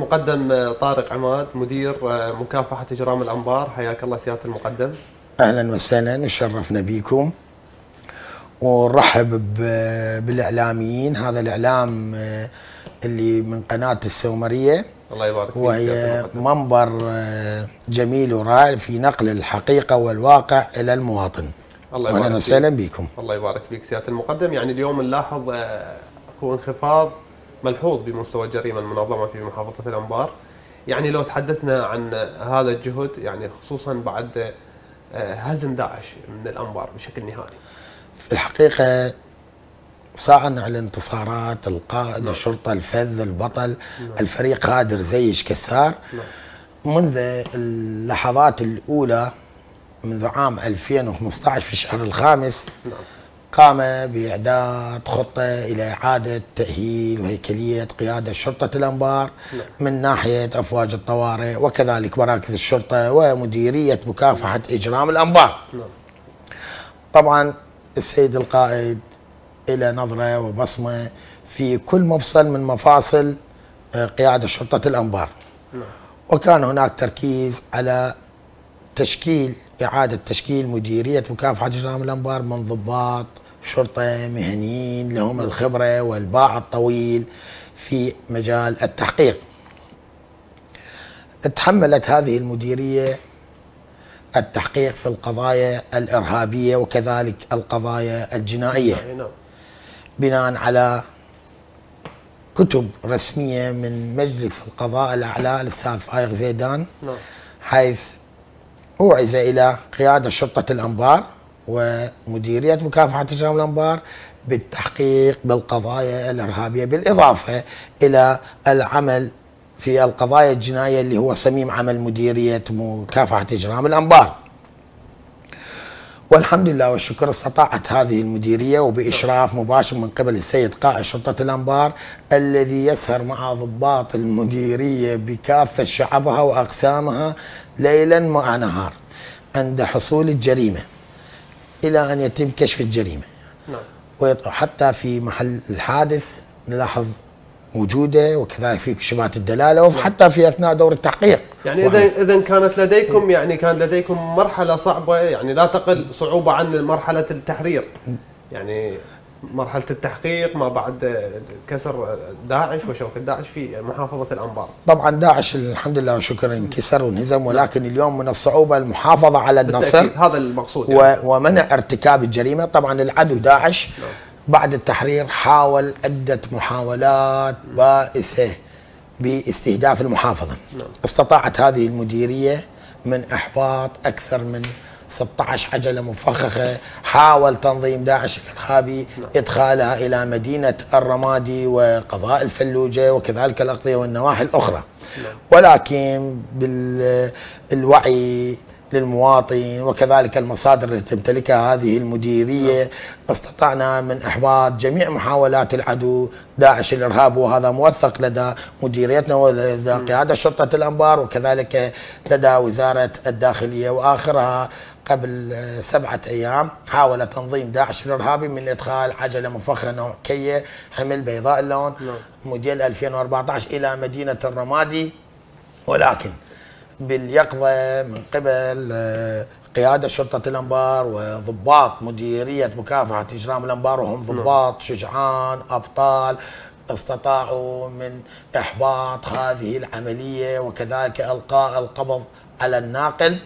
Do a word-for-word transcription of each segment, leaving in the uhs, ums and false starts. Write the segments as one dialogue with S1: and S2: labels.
S1: المقدم طارق عماد مدير مكافحة إجرام الأنبار. حياك الله سيادة المقدم.
S2: أهلا وسهلا وشرفنا بكم ونرحب بالإعلاميين. هذا الإعلام اللي من قناة السومرية،
S1: الله يبارك فيك،
S2: وهي منبر جميل ورائع في نقل الحقيقة والواقع إلى المواطن.
S1: الله يبارك
S2: أهلا وسهلا بكم.
S1: الله يبارك فيك سيادة المقدم. يعني اليوم نلاحظ اكو انخفاض ملحوظ بمستوى الجريمة المنظمة في محافظة الأنبار. يعني لو تحدثنا عن هذا الجهد، يعني خصوصا بعد هزم داعش من الأنبار بشكل نهائي.
S2: في الحقيقة صارنا على الانتصارات، القائد، نعم. الشرطة، الفذ، البطل، نعم. الفريق غادر زيش كسار، نعم. منذ اللحظات الأولى منذ عام ألفين وخمسة عشر في الشهر الخامس، نعم. قام بإعداد خطة إلى إعادة تأهيل وهيكلية قيادة شرطة الأنبار، نعم. من ناحية أفواج الطوارئ وكذلك مراكز الشرطة ومديرية مكافحة إجرام الأنبار. نعم. طبعا السيد القائد إلى نظرة وبصمة في كل مفصل من مفاصل قيادة شرطة الأنبار، نعم. وكان هناك تركيز على تشكيل إعادة تشكيل مديرية مكافحة إجرام الأنبار من ضباط شرطة مهنيين لهم الخبرة والباع الطويل في مجال التحقيق. تحملت هذه المديرية التحقيق في القضايا الإرهابية وكذلك القضايا الجنائية، بناء على كتب رسمية من مجلس القضاء الأعلى الأستاذ فايق زيدان، حيث أوعز إلى قيادة شرطة الأنبار ومديرية مكافحة إجرام الأنبار بالتحقيق بالقضايا الإرهابية، بالإضافة إلى العمل في القضايا الجنائية اللي هو صميم عمل مديرية مكافحة إجرام الأنبار. والحمد لله والشكر استطاعت هذه المديرية وبإشراف مباشر من قبل السيد قائد شرطة الأنبار الذي يسهر مع ضباط المديرية بكافة شعبها وأقسامها ليلا مع نهار عند حصول الجريمة إلى أن يتم كشف الجريمة. نعم. وحتى في محل الحادث نلاحظ وجوده وكذلك في كشوفات الدلاله وحتى في اثناء دور التحقيق.
S1: يعني اذا اذا كانت لديكم يعني كان لديكم مرحله صعبه، يعني لا تقل صعوبه عن مرحله التحرير، يعني مرحله التحقيق ما بعد كسر داعش وشوكه داعش في محافظه الأنبار. طبعا
S2: داعش الحمد لله والشكر انكسر وانهزم، ولكن اليوم من الصعوبه المحافظه على النصر،
S1: هذا المقصود يعني.
S2: ومنع ارتكاب الجريمه. طبعا العدو داعش نعم. بعد التحرير حاول عدة محاولات بائسة باستهداف المحافظة. نعم. استطاعت هذه المديرية من إحباط أكثر من ستة عشر عجلة مفخخة حاول تنظيم داعش الإرهابي نعم. إدخالها إلى مدينة الرمادي وقضاء الفلوجة وكذلك الأقضية والنواحي الأخرى. نعم. ولكن بالوعي للمواطن وكذلك المصادر التي تمتلكها هذه المديرية نعم. استطعنا من إحباط جميع محاولات العدو داعش الإرهاب، وهذا موثق لدى مديريتنا ولدى قيادة شرطة الأنبار وكذلك لدى وزارة الداخلية. وآخرها قبل سبعة أيام حاول تنظيم داعش الإرهابي من إدخال عجلة مفخخة نوع كية حمل بيضاء اللون نعم. موديل ألفين وأربعة عشر إلى مدينة الرمادي، ولكن باليقظة من قبل قيادة شرطة الأنبار وضباط مديرية مكافحة إجرام الأنبار، وهم ضباط شجعان أبطال، استطاعوا من إحباط هذه العملية وكذلك إلقاء القبض على الناقل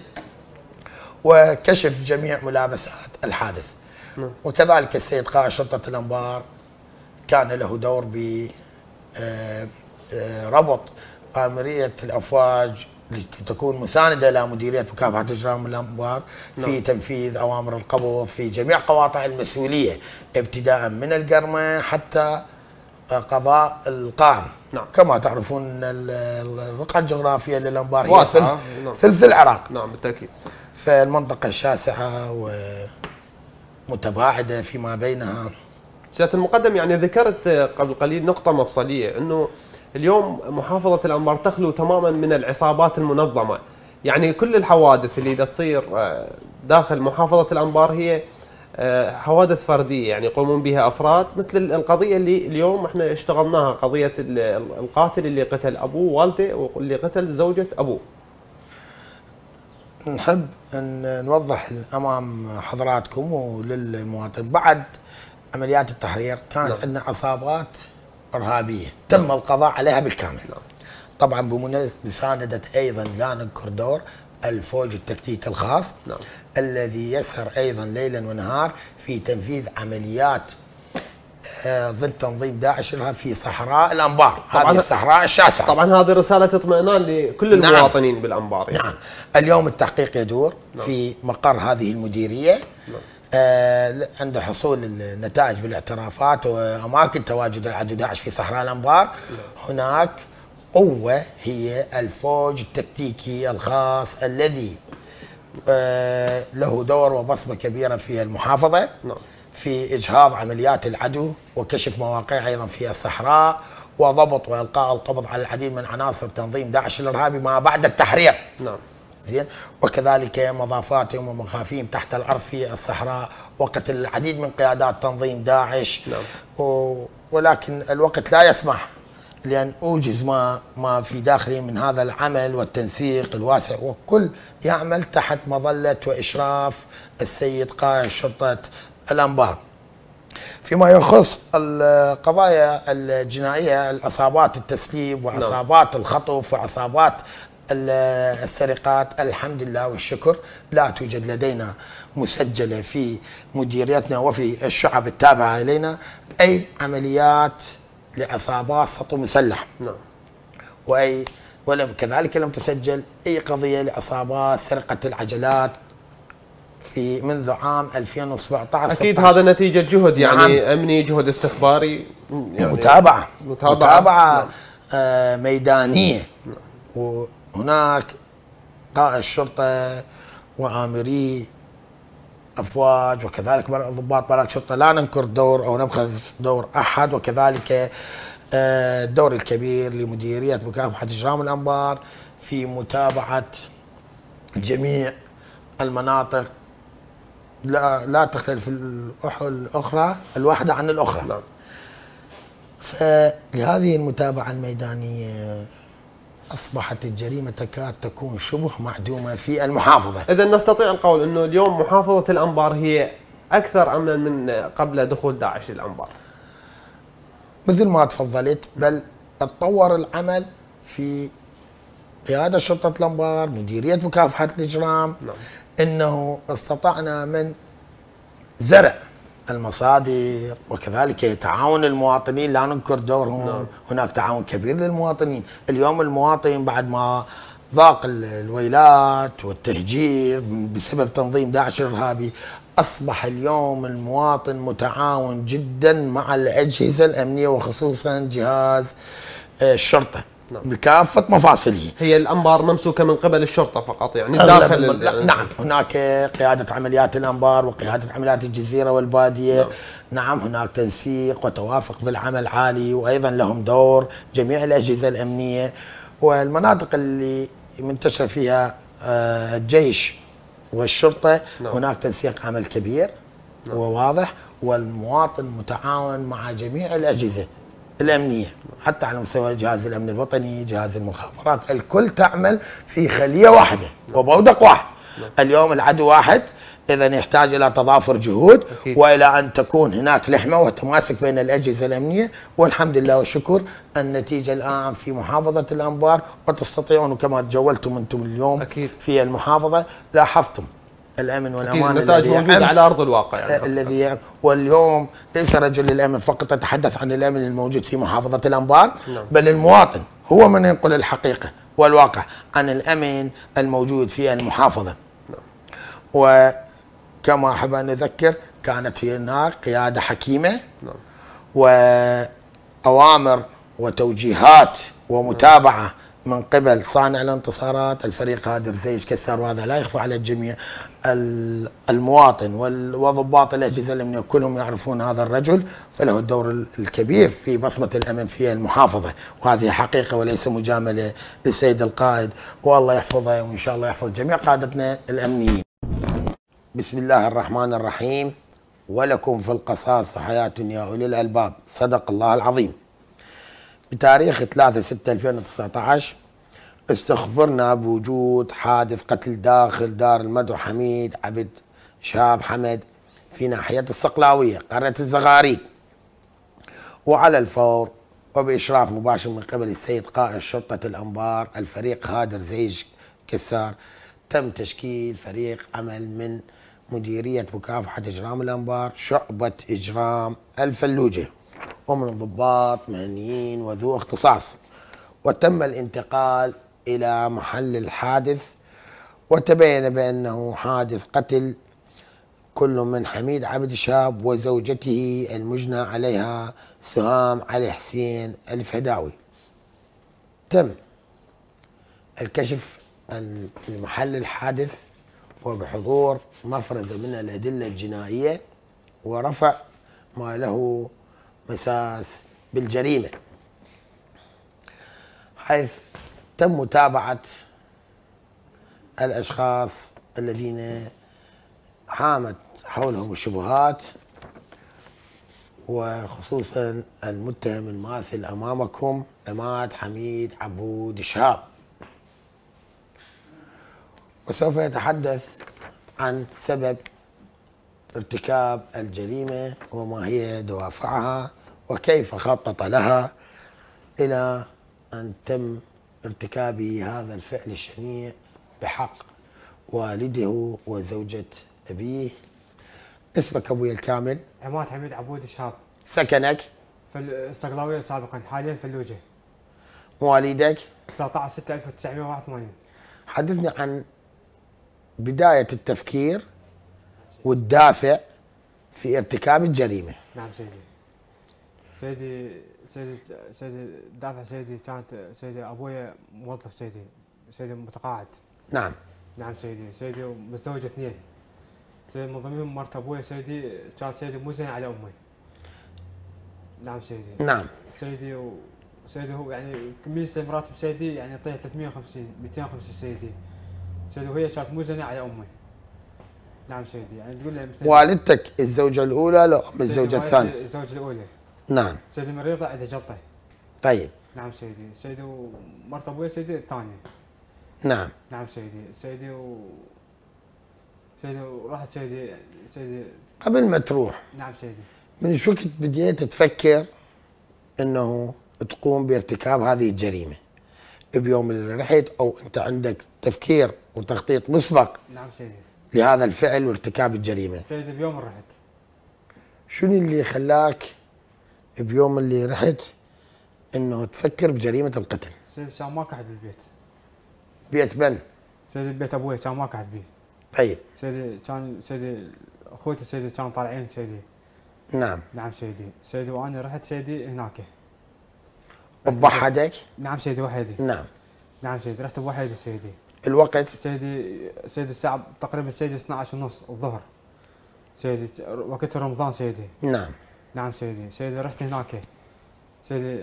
S2: وكشف جميع ملابسات الحادث. وكذلك السيد قائد شرطة الأنبار كان له دور بربط آمرية الأفواج لتكون مساندة لمديرية مكافحة إجرام الأنبار في نعم. تنفيذ أوامر القبض في جميع قواطع المسؤولية ابتداء من القرمة حتى قضاء القائم. نعم. كما تعرفون الرقعة الجغرافية للأنبار هي ثلث, نعم. ثلث العراق.
S1: نعم بالتأكيد.
S2: فالمنطقة شاسعة ومتباعدة فيما بينها.
S1: سيادة المقدم، يعني ذكرت قبل قليل نقطة مفصلية، أنه اليوم محافظة الأنبار تخلو تماما من العصابات المنظمة. يعني كل الحوادث اللي تصير داخل محافظة الأنبار هي حوادث فرديه يعني يقومون بها افراد، مثل القضيه اللي اليوم احنا اشتغلناها، قضيه القاتل اللي قتل ابوه والده واللي قتل زوجة ابوه.
S2: نحب ان نوضح امام حضراتكم وللمواطن، بعد عمليات التحرير كانت نعم. عندنا عصابات ارهابيه تم نعم. القضاء عليها بالكامل. نعم. طبعا بمسانده ايضا لا ننكر دور الفوج التكتيكي الخاص نعم. الذي يسهر ايضا ليلا ونهار في تنفيذ عمليات ضد تنظيم داعش في صحراء الانبار، هذه الصحراء الشاسعه.
S1: طبعا هذه رساله اطمئنان لكل المواطنين نعم. بالانبار يعني.
S2: نعم. اليوم التحقيق يدور نعم. في مقر هذه المديريه نعم. آه عند حصول النتائج بالاعترافات واماكن تواجد العدو داعش في صحراء الانبار نعم. هناك قوه هي الفوج التكتيكي الخاص الذي آه له دور وبصمه كبيره في المحافظه نعم. في إجهاض عمليات العدو وكشف مواقع أيضا في الصحراء وضبط وإلقاء القبض على العديد من عناصر تنظيم داعش الإرهابي ما بعد التحرير. نعم. زين، وكذلك مضافاتهم ومخافيهم تحت الأرض في الصحراء وقتل العديد من قيادات تنظيم داعش. نعم. و... ولكن الوقت لا يسمح لأن أوجز ما ما في داخلي من هذا العمل والتنسيق الواسع، وكل يعمل تحت مظلة وإشراف السيد قائد شرطة الأنبار. فيما يخص القضايا الجنائية، العصابات التسليب وعصابات الخطف وعصابات السرقات، الحمد لله والشكر لا توجد لدينا مسجلة في مديريتنا وفي الشعب التابعة إلينا أي عمليات لعصابات سطو مسلح. نعم. وأي ولم كذلك لم تسجل أي قضية لعصابات سرقة العجلات في منذ عام ألفين وسبعة عشر.
S1: اكيد هذا نتيجه جهد يعني نعم. امني، جهد استخباري يعني
S2: متابعه متابعه, متابعة نعم. آه ميدانيه نعم. وهناك قائد شرطه وامري افواج وكذلك ضباط براك شرطه، لا ننكر دور او نبخذ دور احد، وكذلك آه الدور الكبير لمديريه مكافحه اجرام الانبار في متابعه جميع المناطق، لا لا تختلف الأخرى الواحدة عن الأخرى. نعم. فلهذه المتابعة الميدانية أصبحت الجريمة تكاد تكون شبه معدومة في المحافظة.
S1: إذا نستطيع القول أنه اليوم محافظة الأنبار هي أكثر أمنا من قبل دخول داعش للأنبار.
S2: مثل ما تفضلت، بل تطور العمل في قيادة شرطة الأنبار، مديرية مكافحة الإجرام. نعم. انه استطعنا من زرع المصادر وكذلك تعاون المواطنين، لا ننكر دورهم. نعم. هناك تعاون كبير للمواطنين. اليوم المواطن بعد ما ضاق الويلات والتهجير بسبب تنظيم داعش الارهابي اصبح اليوم المواطن متعاون جدا مع الاجهزه الامنيه وخصوصا جهاز الشرطه. نعم. بكافة مفاصله.
S1: هي الأنبار ممسوكة من قبل الشرطة فقط يعني داخل
S2: ال... نعم، هناك قيادة عمليات الأنبار وقيادة عمليات الجزيرة والبادية. نعم. نعم، هناك تنسيق وتوافق بالعمل عالي، وأيضا لهم دور جميع الأجهزة الأمنية. والمناطق اللي منتشر فيها الجيش والشرطة نعم. هناك تنسيق عمل كبير نعم. وواضح، والمواطن متعاون مع جميع الأجهزة الأمنية حتى على مستوى جهاز الأمن الوطني، جهاز المخابرات، الكل تعمل في خلية واحدة وبودق واحد. اليوم العدو واحد، إذا يحتاج إلى تضافر جهود أكيد. وإلى أن تكون هناك لحمة وتماسك بين الأجهزة الأمنية. والحمد لله والشكر النتيجة الآن في محافظة الأنبار، وتستطيعون كما تجولتم أنتم اليوم أكيد. في المحافظة لاحظتم الامن والامان
S1: الذي موجود على ارض الواقع يعني.
S2: الذي واليوم ليس رجل الامن فقط يتحدث عن الامن الموجود في محافظه الانبار. نعم. بل المواطن هو من ينقل الحقيقه والواقع عن الامن الموجود في المحافظه. نعم. وكما احب ان اذكر كانت هناك قياده حكيمه. نعم. واوامر وتوجيهات ومتابعه. نعم. من قبل صانع الانتصارات الفريق قادر زيش كسار، وهذا لا يخفى على الجميع. المواطن وضباط الاجهزه الامنيه كلهم يعرفون هذا الرجل، فله الدور الكبير في بصمه الامن في المحافظه، وهذه حقيقه وليس مجامله للسيد القائد، والله يحفظه وان شاء الله يحفظ جميع قادتنا الامنيين. بسم الله الرحمن الرحيم، ولكم في القصاص حياة يا أولي الألباب. صدق الله العظيم. بتاريخ ثلاثة ستة ألفين وتسعة عشر استخبرنا بوجود حادث قتل داخل دار المدعو حميد عبد شهاب حمد في ناحية الصقلاوية قرية الزغاريد، وعلى الفور وبإشراف مباشر من قبل السيد قائد شرطة الأنبار الفريق هادر زيج كسار تم تشكيل فريق عمل من مديرية مكافحة إجرام الأنبار شعبة إجرام الفلوجة ومن ضباط مهنيين وذو اختصاص، وتم الانتقال إلى محل الحادث، وتبين بأنه حادث قتل كل من حميد عبد شهاب وزوجته المجنى عليها سهام علي حسين الفداوي. تم الكشف عن محل الحادث وبحضور مفرزة من الأدلة الجنائية ورفع ما له مساس بالجريمة، حيث تم متابعة الأشخاص الذين حامت حولهم الشبهات، وخصوصا المتهم الماثل أمامكم عماد حميد عبود شهاب. وسوف يتحدث عن سبب ارتكاب الجريمة وما هي دوافعها وكيف خطط لها إلى أن تم ارتكاب هذا الفعل الشنيع بحق والده وزوجة أبيه. اسمك أبوي الكامل؟
S3: عماد حميد عبود شهاب.
S2: سكنك؟
S3: في الصقلاوية سابقا، حاليا في اللوجة.
S2: مواليدك؟
S3: تسعة عشر ستة ألف وتسعمئة وواحد وثمانين.
S2: حدثني عن بداية التفكير والدافع في ارتكاب الجريمة.
S3: نعم سيدي. سيدي سيدي سيدي الدافع سيدي كانت سيدي أبويا موظف سيدي، سيدي متقاعد.
S2: نعم.
S3: نعم سيدي. سيدي متزوج اثنين. سيدي من ضمنهم مرت أبويا سيدي كانت سيدي مو زينة على أمي. نعم سيدي.
S2: نعم.
S3: سيدي و سيدي هو يعني كمية مراتب سيدي يعني يعطيها ثلاثمئة وخمسين مئتين وخمسين سيدي. سيدي وهي كانت مو زينة على أمي. نعم سيدي. يعني تقول له
S2: والدتك الزوجة الأولى لو أم الزوجة الثانية؟
S3: الزوجة الأولى.
S2: نعم.
S3: سيدي مريضة عندها جلطة.
S2: طيب.
S3: نعم سيدي. سيدي ومرت أبوي سيدي الثانية.
S2: نعم.
S3: نعم سيدي. سيدي و سيدي ورحت سيدي سيدي
S2: قبل ما تروح.
S3: نعم سيدي.
S2: من شو وقت بديت تفكر انه تقوم بارتكاب هذه الجريمة؟ بيوم اللي رحت او انت عندك تفكير وتخطيط مسبق؟
S3: نعم سيدي.
S2: لهذا الفعل وارتكاب الجريمة؟
S3: سيدي بيوم رحت.
S2: شنو اللي خلاك بيوم اللي رحت انه تفكر بجريمة القتل؟
S3: سيدي كان ما قعد بالبيت.
S2: بيت من؟
S3: سيدي بيت ابوي كان ما قعد بيه.
S2: طيب.
S3: سيدي كان سيدي اخوتي سيدي كانوا طالعين سيدي.
S2: نعم.
S3: نعم سيدي. سيدي وانا رحت سيدي هناك.
S2: بوحدك؟
S3: نعم سيدي وحيدي.
S2: نعم.
S3: نعم سيدي رحت بوحيدي سيدي.
S2: الوقت؟
S3: سيدي سيدي الساعة تقريبا سيدي اثني عشر ونص الظهر. سيدي وقت رمضان سيدي.
S2: نعم.
S3: نعم سيدي. سيدي رحت هناك. سيدي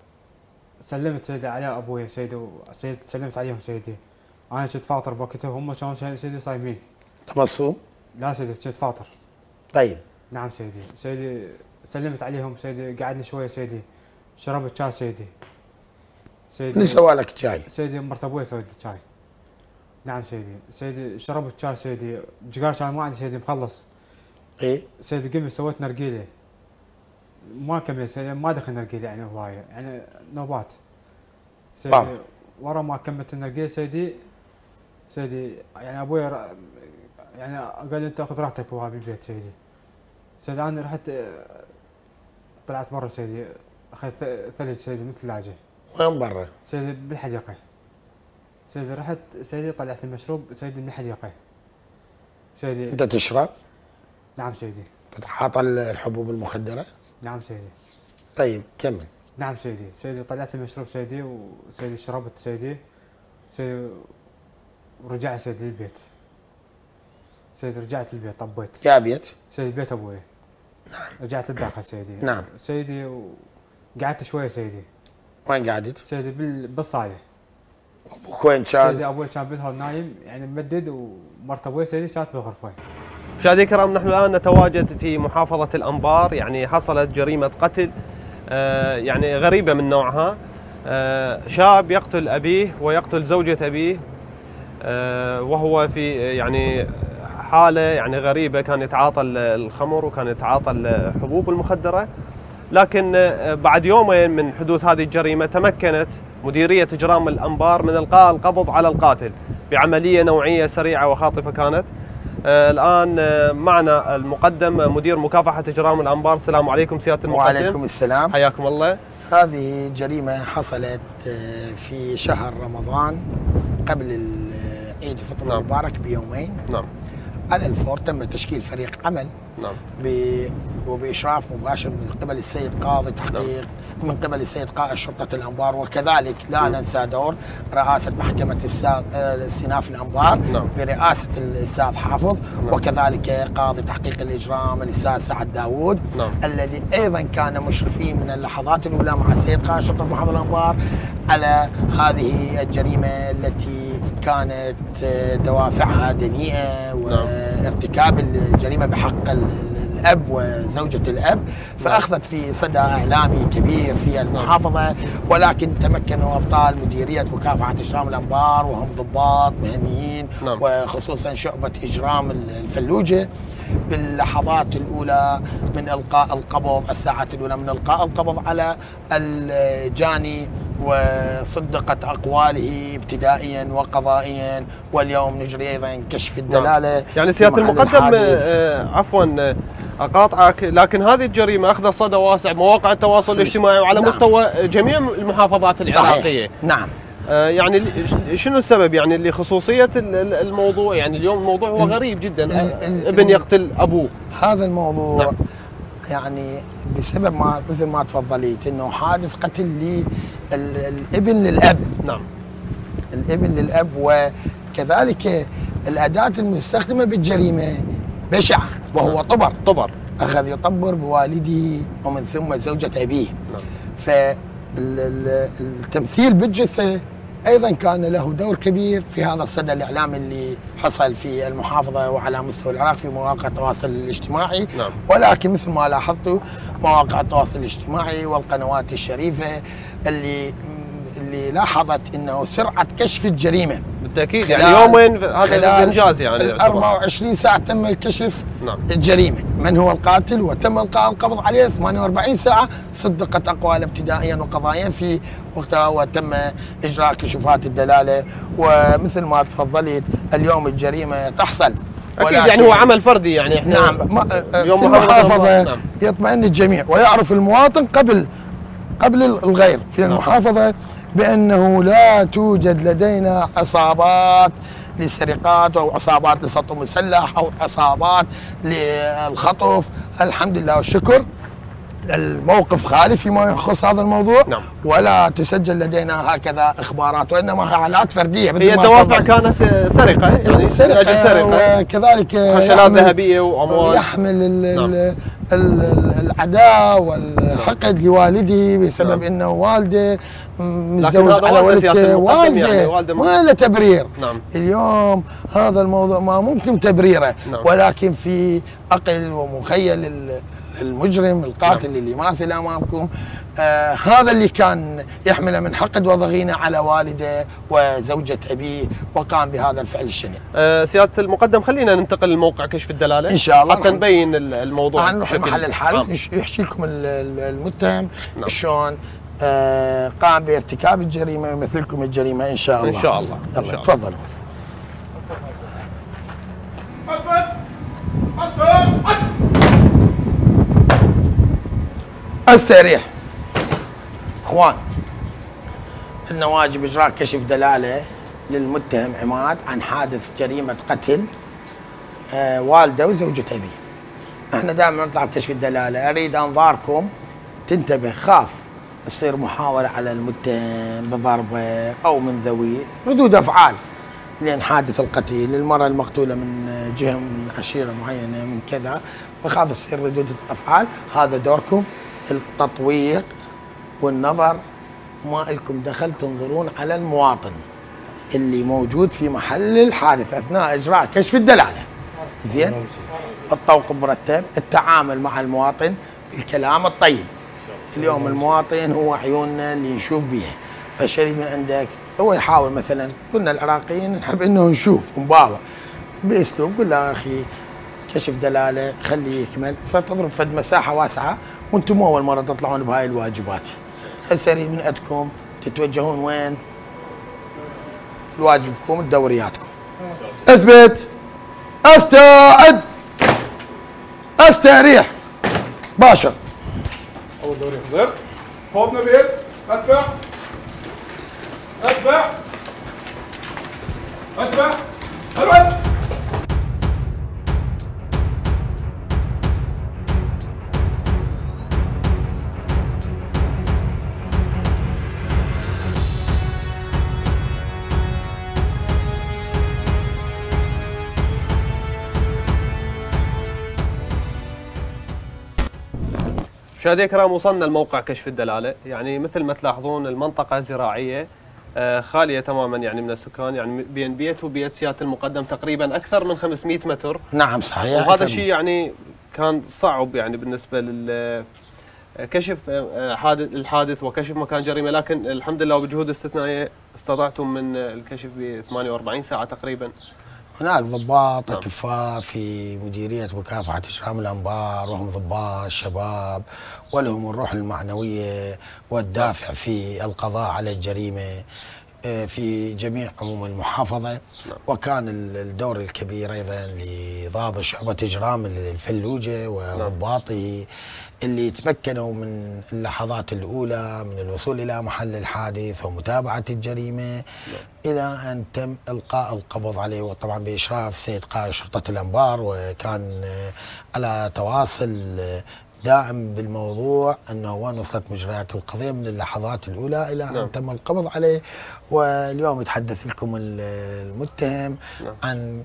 S3: سلمت سيدي على ابوي سيدي وسيدي سلمت عليهم سيدي. انا كنت فاطر بوقتها وهم كانوا سيدي صايمين.
S2: تمصوا؟
S3: لا سيدي كنت فاطر.
S2: طيب.
S3: نعم سيدي. سيدي سلمت عليهم سيدي قعدنا شويه سيدي شربت شاي سيدي.
S2: سيدي من سوى لك شاي؟
S3: سيدي مرت ابوي سوت لي شاي. نعم سيدي. سيدي شربت شاي سيدي جقار شاي ما عندي سيدي مخلص.
S2: ايه؟
S3: سيدي قمت سويت نرجيله. ما كملت سيدي ما دخل نرجيله يعني هوايه يعني نوبات. سيدي طبعا. ورا ما كملت النرجيله سيدي سيدي يعني ابوي يعني قال لي انت خذ راحتك وها بالبيت سيدي. سيدي انا رحت طلعت برا سيدي اخذت ثلج سيدي مثل ثلاجه.
S2: وين برا؟
S3: سيدي بالحديقه. سيدي رحت سيدي طلعت المشروب سيدي من الحديقه. سيدي
S2: انت تشرب؟
S3: نعم سيدي.
S2: تتعاطى الحبوب المخدره؟
S3: نعم سيدي.
S2: طيب كمل.
S3: نعم سيدي. سيدي طلعت المشروب سيدي وسيدي شربت سيدي. سيدي ورجعت سيدي للبيت. سيدي رجعت للبيت طبيت.
S2: يا بيت؟
S3: سيدي بيت ابوي.
S2: نعم.
S3: رجعت للداخل سيدي.
S2: نعم.
S3: سيدي وقعدت شويه سيدي.
S2: وين قعدت؟
S3: سيدي بال... بالصاله.
S2: ابوك وين كان؟
S3: سيدي ابوي كان بالهول نايم يعني ممدد ومرت ابوي سيدي كانت بالغرفه.
S1: مشاهدينا الكرام، نحن الآن نتواجد في محافظة الأنبار. يعني حصلت جريمة قتل آه يعني غريبة من نوعها. آه شاب يقتل أبيه ويقتل زوجة أبيه، آه وهو في يعني حالة يعني غريبة، كان يتعاطى الخمر وكان يتعاطى الحبوب المخدرة. لكن آه بعد يومين من حدوث هذه الجريمة تمكنت مديرية إجرام الأنبار من إلقاء القبض على القاتل بعملية نوعية سريعة وخاطفة كانت. آه الآن آه معنا المقدم مدير مكافحة إجرام الأنبار. السلام عليكم سيادة المقدم.
S2: وعليكم السلام.
S1: حياكم الله.
S2: هذه جريمة حصلت في شهر رمضان قبل عيد الفطر
S1: نعم.
S2: المبارك بيومين.
S1: نعم.
S2: على الفور تم تشكيل فريق عمل
S1: نعم.
S2: وبإشراف مباشر من قبل السيد قاضي تحقيق، نعم. من قبل السيد قائد شرطة الأنبار، وكذلك لا نعم. ننسى دور رئاسة محكمة استئناف الأنبار، نعم. برئاسة الأستاذ حافظ، نعم. وكذلك قاضي تحقيق الإجرام الأستاذ سعد داوود، نعم. الذي أيضا كان مشرفين من اللحظات الأولى مع السيد قائد شرطة محافظة الأنبار على هذه الجريمة التي كانت دوافعها دنيئة وارتكاب الجريمة بحق الأب وزوجة الأب، فأخذت في صدى إعلامي كبير في المحافظة. ولكن تمكنوا أبطال مديرية مكافحة إجرام الأنبار وهم ضباط مهنيين، وخصوصا شعبة إجرام الفلوجة، باللحظات الأولى من إلقاء القبض، الساعات الأولى من إلقاء القبض على الجاني، وصدقت أقواله ابتدائيا وقضائيا. واليوم نجري أيضا كشف الدلالة.
S1: نعم. يعني سيادة المقدم آه عفوا أقاطعك، لكن هذه الجريمة أخذ صدى واسع مواقع التواصل الاجتماعي وعلى نعم. مستوى جميع المحافظات العراقية.
S2: صحيح. نعم.
S1: آه يعني شنو السبب يعني اللي خصوصية الموضوع؟ يعني اليوم الموضوع هو غريب جدا، ابن يقتل أبوه.
S2: هذا الموضوع نعم. يعني بسبب ما مثل ما تفضليت انه حادث قتل للابن للاب.
S1: نعم.
S2: الابن للاب، وكذلك الاداة المستخدمة بالجريمة بشعة، وهو طبر.
S1: طبر.
S2: اخذ يطبر بوالده ومن ثم زوجة ابيه. نعم. فالتمثيل بالجثة ايضا كان له دور كبير في هذا الصدى الاعلامي اللي حصل في المحافظه وعلى مستوى العراق في مواقع التواصل الاجتماعي. نعم. ولكن مثل ما لاحظتوا مواقع التواصل الاجتماعي والقنوات الشريفه اللي اللي لاحظت انه سرعه كشف الجريمه
S1: بالتاكيد، يعني يومين هذا انجاز. يعني
S2: أربعة وعشرين ساعه تم كشف نعم. الجريمه، من هو القاتل، وتم القاء القبض عليه ثمانية وأربعين ساعه، صدقت اقواله ابتدائيا وقضائيا في وقتها، وتم اجراء كشوفات الدلاله. ومثل ما تفضلت اليوم الجريمه تحصل،
S1: اكيد يعني هو عمل فردي. يعني احنا
S2: نعم في المحافظه نعم. يطمئن الجميع ويعرف المواطن قبل قبل الغير في المحافظه بأنه لا توجد لدينا عصابات للسرقات أو عصابات لسطو مسلح أو عصابات للخطف. الحمد لله والشكر الموقف خالي فيما يخص هذا الموضوع. نعم. ولا تسجل لدينا هكذا إخبارات، وإنما حالات فردية.
S1: هي الدوافع كانت سرقة، يعني
S2: سرقة, سرقة وكذلك
S1: خشنات ذهبية وأموال،
S2: يحمل نعم. العداء والحقد لوالده بسبب نعم. انه والده متزوج على والدته، والده يعني ما له تبرير. نعم. اليوم هذا الموضوع ما ممكن تبريره. نعم. ولكن في عقل ومخيل المجرم القاتل نعم. اللي ماثل امامكم آه هذا اللي كان يحمله من حقد وضغينه على والده وزوجة ابيه، وقام بهذا الفعل الشنيع.
S1: آه سيادة المقدم، خلينا ننتقل لموقع كشف الدلالة
S2: ان شاء الله
S1: حتى نبين الموضوع.
S2: نروح لمحل الحادث يحكي لكم المتهم نعم. شلون آه قام بارتكاب الجريمه ويمثلكم الجريمه ان شاء الله.
S1: ان شاء الله.
S2: يلا تفضلوا. السريع اخوان، ان واجب اجراء كشف دلاله للمتهم عماد عن حادث جريمه قتل آه والده وزوجة ابيه. احنا دائما نطلع بكشف الدلاله، اريد انظاركم تنتبه، خاف تصير محاوله على المتهم بضربه او من ذوي ردود افعال لان حادث القتيل للمراه المقتوله من جهه من عشيره معينه من كذا، فخاف تصير ردود افعال. هذا دوركم التطويق والنظر، ما لكم دخل تنظرون على المواطن اللي موجود في محل الحادث اثناء اجراء كشف الدلاله. زين؟ الطوق مرتب، التعامل مع المواطن بالكلام الطيب. اليوم المواطن هو عيوننا اللي نشوف بيها، فالشريك من عندك هو يحاول مثلا، كنا العراقيين نحب انه نشوف ونباوع باسلوب، قول له اخي كشف دلاله خليه يكمل، فتضرب فد مساحه واسعه وانتم مو اول مره تطلعون بهاي الواجبات. هسه اريد من عندكم تتوجهون وين؟ لواجبكم لدورياتكم. اثبت، استعد، استريح، باشر.
S4: اول دوري ضرب، خذ نبيل، اتبع اتبع اتبع الوقت.
S1: مشاهدينا الكرام، وصلنا لموقع كشف الدلاله، يعني مثل ما تلاحظون المنطقه زراعيه خاليه تماما يعني من السكان، يعني بين بيت وبيت سياده المقدم تقريبا اكثر من خمسمئة متر.
S2: نعم صحيح.
S1: وهذا الشيء يعني كان صعب يعني بالنسبه لل كشف حادث الحادث وكشف مكان جريمه، لكن الحمد لله وبجهود استثنائيه استطعتم من الكشف ب ثمانية وأربعين ساعه تقريبا.
S2: هناك ضباط اكفاء في مديريه مكافحه اجرام الانبار، وهم ضباط شباب ولهم الروح المعنويه والدافع في القضاء على الجريمه في جميع عموم المحافظه. وكان الدور الكبير ايضا لضابط شعبه اجرام الفلوجه وضباطه اللي تمكنوا من اللحظات الاولى من الوصول الى محل الحادث ومتابعه الجريمه لا. الى ان تم القاء القبض عليه، وطبعا باشراف سيد قائد شرطه الانبار، وكان على تواصل دائم بالموضوع انه وين وصلت مجريات القضيه من اللحظات الاولى الى ان لا. تم القبض عليه. واليوم يتحدث لكم المتهم لا. عن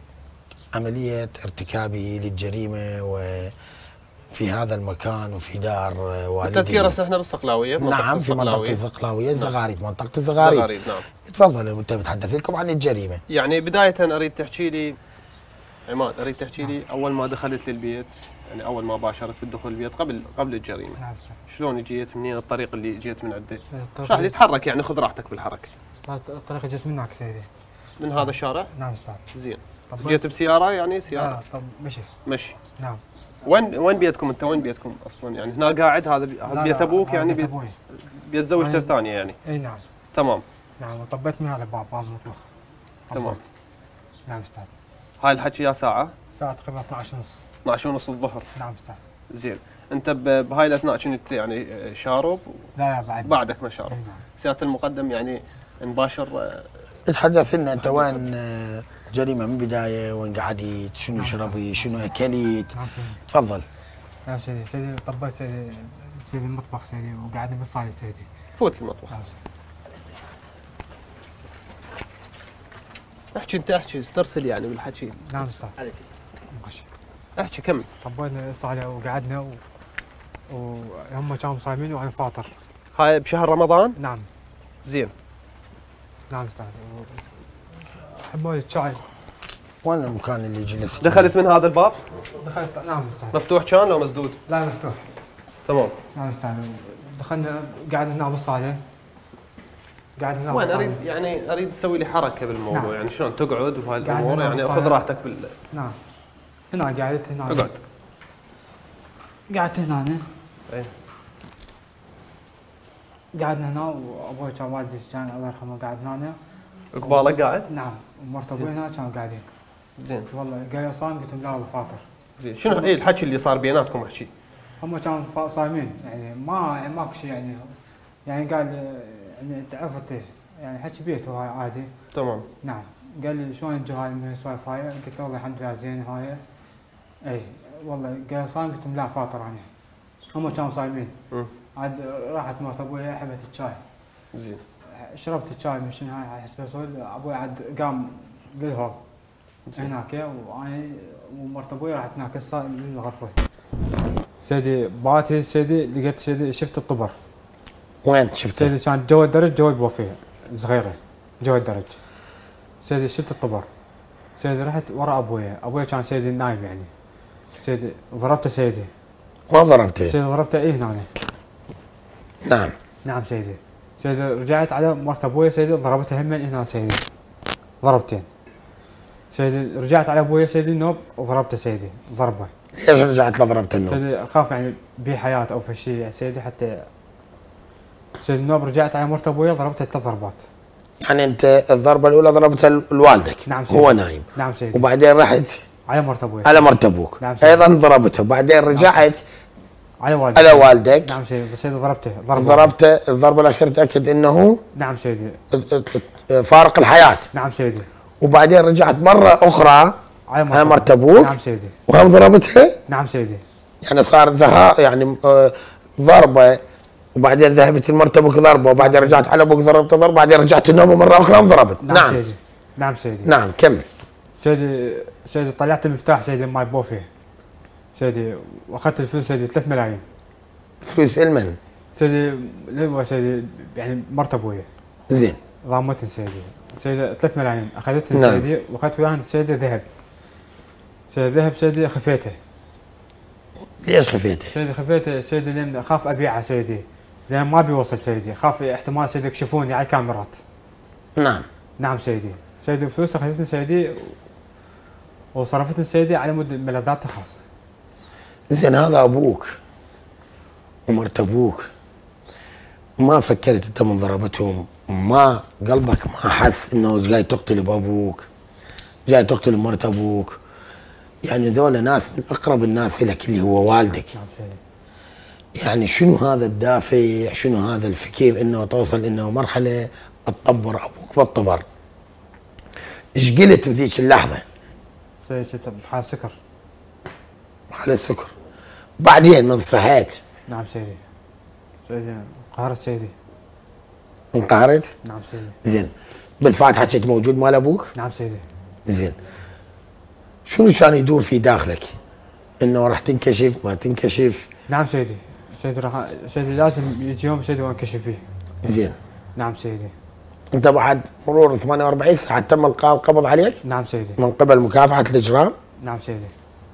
S2: عمليه ارتكابه للجريمه و في هذا المكان وفي دار والديه.
S1: التذكير هسه احنا بالصقلاويه.
S2: نعم في منطقه الصقلاويه، الزغاريد، منطقه الزغاريد.
S1: الزغاريد نعم.
S2: تفضل المتهم يتحدث لكم عن الجريمه.
S1: يعني بدايه اريد تحكي لي عماد، اريد تحكي لي اول ما دخلت للبيت، يعني اول ما باشرت بالدخول البيت قبل قبل الجريمه. نعم. شلون جيت، منين الطريق اللي جيت من عنده؟ اشرح لي، تحرك يعني خذ راحتك بالحركه.
S3: الطريق جيت من هناك سيدي.
S1: من هذا الشارع؟
S3: نعم استاذ.
S1: زين. جيت بسياره يعني سياره؟
S3: لا طب مشي.
S1: مشي.
S3: نعم.
S1: وين وين بيتكم انت؟ وين بيتكم اصلا؟ يعني هنا قاعد، هذا هذا بيت ابوك يعني؟ بيت ابوي. بيت زوجته الثانيه يعني؟
S3: اي نعم.
S1: تمام.
S3: نعم، وطبيت من هذا الباب، باب المطبخ.
S1: تمام.
S3: نعم استاذ.
S1: هاي الحكي يا ساعه؟
S3: الساعه تقريبا اثنعش ونص.
S1: اثنعش ونص الظهر.
S3: نعم استاذ.
S1: زين، انت بهاي الاثناء كنت يعني شارب؟
S3: لا لا بعد.
S1: بعدك ما شارب.
S3: نعم.
S1: سياده المقدم يعني مباشر.
S2: تحدث لنا انت وين جريمه من بدايه، وين قعدت، شنو شربي، شنو اكلت؟
S3: نعم سيدي.
S2: تفضل.
S3: نعم سيدي، سيدي طبيت سيدي سيدي المطبخ سيدي، وقعدنا بالصاله سيدي.
S1: فوت المطبخ.
S3: نعم.
S1: احكي انت، احكي استرسل يعني بالحكي.
S3: نعم استاذ.
S1: احكي كمل.
S3: طبينا الصاله وقعدنا و... وهم كانوا صايمين وانا فاطر.
S1: هاي بشهر رمضان؟
S3: نعم.
S1: زين.
S3: نعم استاذ. حمول الشاي.
S2: وين المكان اللي جلست؟
S1: دخلت من هذا الباب؟
S3: دخلت. نعم استاذ.
S1: مفتوح كان لو مسدود؟
S3: لا مفتوح.
S1: تمام.
S3: نعم استاذ. دخلنا قعدنا هنا بالصاله. قعدنا هنا
S1: وين اريد يعني اريد تسوي لي حركه بالموضوع. نعم. يعني شلون تقعد وهاي الامور، يعني خذ راحتك بال.
S3: نعم. هنا قعدت هنا.
S1: اقعد.
S3: قعدت هنا انا.
S1: اي.
S3: قعدنا هنا وابوي كان والدي كان الله يرحمه قاعد هنا.
S1: قبالك قاعد؟
S3: نعم، ومرت ابوي هنا كانوا قاعدين.
S1: زين.
S3: والله قال صايم، قلت لهم لا والله فاطر.
S1: زين، شنو اي الحكي اللي صار بيناتكم؟ احكي.
S3: هم كانوا صايمين يعني ما يعني ماكو شيء يعني يعني قال يعني تعرفت يعني حكي بيته هاي عادي.
S1: تمام.
S3: نعم. قال لي شلون انتم هاي من السوالف هاي؟ قلت له والله الحمد لله زين هاي. اي والله قال صايم، قلت لهم لا فاطر انا. هم كانوا صايمين. امم عاد راحت مرت ابوي حبت الشاي.
S1: زين.
S3: شربت الشاي من شنو هاي حسب اسود، ابوي عاد قام للهول هناك، وانا ومرت ابوي راحت هناك للغرفه. سيدي باتي سيدي لقيت سيدي شفت الطبر.
S2: وين شفت؟
S3: سيدي كان جوا الدرج، جوا البوفيه صغيره جوا الدرج. سيدي شفت الطبر. سيدي رحت ورا ابويا، ابويا كان سيدي نايم يعني. سيدي ضربته سيدي.
S2: ما ضربته؟
S3: سيدي ضربته ايه هنا.
S2: نعم.
S3: نعم سيدي. سيدي رجعت على مرت ابويا سيدي ضربته هم هنا سيدي. ضربتين. سيدي رجعت على ابويا سيدي النوب وضربته سيدي ضربه.
S2: ليش رجعت لضربته النوب؟
S3: سيدي اخاف يعني بيه حياه او في شيء سيدي حتى سيدي النوب رجعت على مرت ابويا ضربته ثلاث ضربات.
S2: يعني انت الضربه الاولى ضربتها لوالدك.
S3: نعم سيدي.
S2: هو نايم.
S3: نعم سيدي.
S2: وبعدين رحت
S3: على مرت ابويا.
S2: على مرت ابوك.
S3: نعم سيدي.
S2: ايضا ضربته، بعدين رجعت
S3: على والدك.
S2: على والدك.
S3: نعم سيدي. سيدي ضربته ضربه.
S2: ضربته الضربه الاخيره تاكد انه
S3: نعم سيدي.
S2: فارق الحياه.
S3: نعم سيدي.
S2: وبعدين رجعت مره اخرى على مرت ابوك.
S3: نعم سيدي.
S2: وهم ضربتها.
S3: نعم سيدي.
S2: يعني صار ذهاب يعني آه ضربه، وبعدين ذهبت لمرت ابوك ضربه، وبعدين رجعت على ابوك ضربته ضربه، بعدين رجعت النوم مره اخرى وضربت.
S3: نعم, نعم سيدي. نعم سيدي.
S2: نعم كمل.
S3: سيدي سيدي طلعت المفتاح سيدي ماي بوفي سيدي، واخذت الفلوس سيدي ثلاث ملايين.
S2: فلوس المن؟
S3: سيدي اللي هو سيدي يعني مرت ابويا.
S2: زين.
S3: ضامتن سيدي. سيدي ثلاث ملايين اخذتن
S2: نعم.
S3: سيدي، واخذت وياهن سيدي ذهب. سيدي ذهب سيدي خفيته.
S2: ليش خفيته؟
S3: سيدي خفيته سيدي لان اخاف ابيعه سيدي، لان ما بيوصل سيدي، خاف احتمال سيدي يكشفوني على الكاميرات.
S2: نعم.
S3: نعم سيدي. سيدي فلوس اخذتني سيدي وصرفتني سيدي على مود ملذات خاصه.
S2: زين هذا ابوك ومرت ابوك، ما فكرت انت من ضربتهم؟ ما قلبك ما حس انه جاي تقتل بابوك، جاي تقتل مرت ابوك؟ يعني ذولا ناس من اقرب الناس لك اللي هو والدك.
S3: نعم سيدي.
S2: يعني شنو هذا الدافع، شنو هذا الفكر انه توصل انه مرحله تطبر ابوك بالطبر؟ ايش قلت بذيك اللحظه؟
S3: سيدي بحال سكر.
S2: على السكر. بعدين من صحيت؟
S3: نعم سيدي. سيدي انقهرت سيدي.
S2: انقهرت؟
S3: نعم سيدي.
S2: زين. بالفاتحه كنت موجود مال ابوك؟
S3: نعم سيدي.
S2: زين. شنو كان يدور في داخلك؟ انه راح تنكشف ما تنكشف؟
S3: نعم سيدي. سيدي راح سيدي لازم يجي يوم سيدي وانكشف به.
S2: زين.
S3: نعم سيدي.
S2: انت بعد مرور ثمانية وأربعين ساعه تم القاء القبض عليك؟
S3: نعم سيدي.
S2: من قبل مكافحه الاجرام؟
S3: نعم سيدي.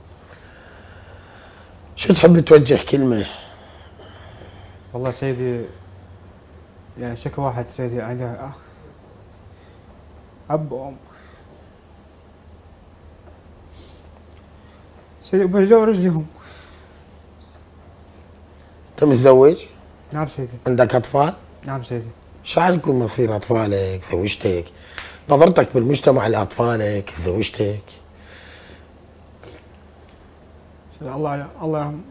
S2: شو تحب توجه كلمه؟
S3: والله سيدي يعني شكو واحد سيدي عنده اب وام سيدي بجوا رجلهم.
S2: انت متزوج؟
S3: نعم سيدي.
S2: عندك اطفال؟
S3: نعم سيدي.
S2: شو راح يكون مصير اطفالك، زوجتك، نظرتك بالمجتمع لاطفالك، زوجتك؟
S3: سيدي الله الله يرحم.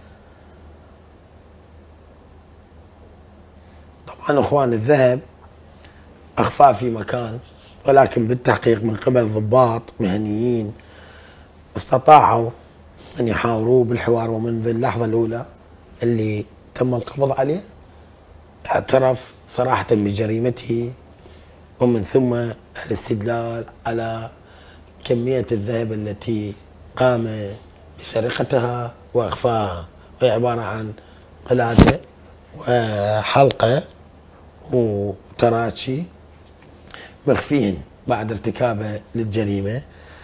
S2: طبعا اخوان الذهب اخفاه في مكان، ولكن بالتحقيق من قبل ضباط مهنيين استطاعوا ان يحاوروه بالحوار، ومنذ اللحظه الاولى اللي تم القبض عليه اعترف صراحه بجريمته، ومن ثم الاستدلال على كميه الذهب التي قام بسرقتها واخفاها، وهي عباره عن قلاده وحلقه وتراتشي مخفيهن بعد ارتكابه للجريمه.